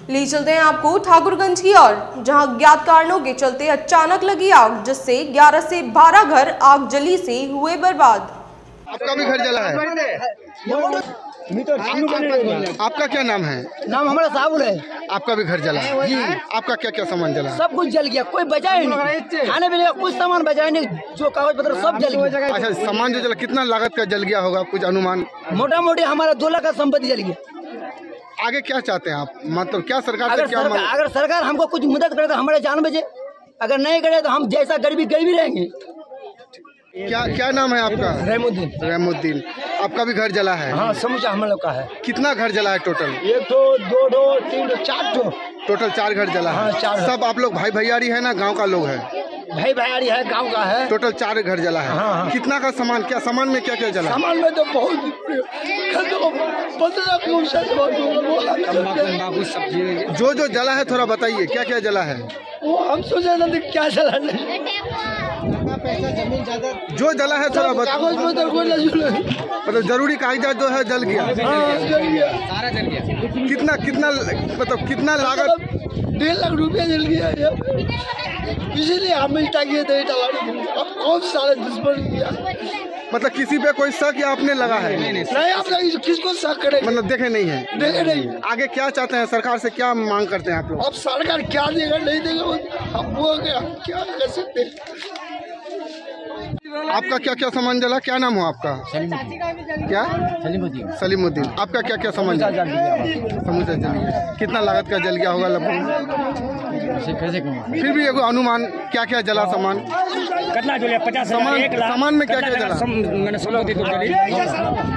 ले चलते हैं आपको ठाकुरगंज की ओर, जहां ज्ञात कारणों के चलते अचानक लगी आग, जिससे 11 से 12 घर आग जली से हुए बर्बाद। आपका भी घर जला है? आपका क्या नाम है? नाम हमारा साबुल है। आपका भी घर जला है? जी। आपका क्या क्या सामान जला? सब कुछ जल गया, कोई बचा ही नहीं। खाने पीने का कुछ सामान बचा ही नहीं, जो कागज पत्र सब जल गया। अच्छा, सामान जो जला कितना लागत का जल गया होगा, कुछ अनुमान? मोटा मोटी हमारा 2 लाख का संपत्ति जल गया। आगे क्या चाहते हैं आप, मतलब क्या सरकार से क्या मांग? अगर सरकार हमको कुछ मदद करे तो हमारे जान बचे, अगर नहीं करे तो हम जैसा गरीबी रहेंगे। क्या नाम है आपका? रहमुद्दीन। रहमुद्दीन। आपका भी घर जला है? हाँ, समूचा हम लोग का है। कितना घर जला है टोटल? 1 2 2 3 4 टोटल 4 घर जला है। हाँ, 4। सब आप लोग भाई भैयारी है ना, गांव का लोग है? भाई भैयारी है, गांव का है। टोटल 4 घर जला है। हाँ। कितना का सामान, क्या सामान में क्या क्या जला? सामान में तो बहुत जो जला है थोड़ा बताइए, क्या क्या जला है? वो हम सोचे ना क्या जला नहीं, जो जला है थोड़ा कागज पत्र कोई नहीं, मतलब जरूरी कागजात जो है जल गया। जल गया, सारा जल गया। कितना मतलब कितना लागत? 1.5 लाख रुपया जल गया। इसीलिए हम टाइए अब कौन सारे दुश्मन किया। मतलब किसी पे कोई शक या आपने लगा है? नहीं, आप किसको शक करे? मतलब देखे नहीं है? देखे नहीं। आगे क्या चाहते हैं, सरकार से क्या मांग करते हैं आप लोग? अब सरकार क्या देगा नहीं देगा, हम वो क्या कर सकते हैं। आपका क्या क्या सामान जला? क्या नाम हो आपका? क्या? सलीमुद्दीन। आपका क्या क्या सामान जला? समूचा जल गया। कितना लागत का जल गया होगा लगभग? फिर भी एगो अनुमान, क्या क्या जला सामान? कितना जला? 50,000, 1 लाख। सामान में क्या क्या जला? मैंने संपत्ति तो जली।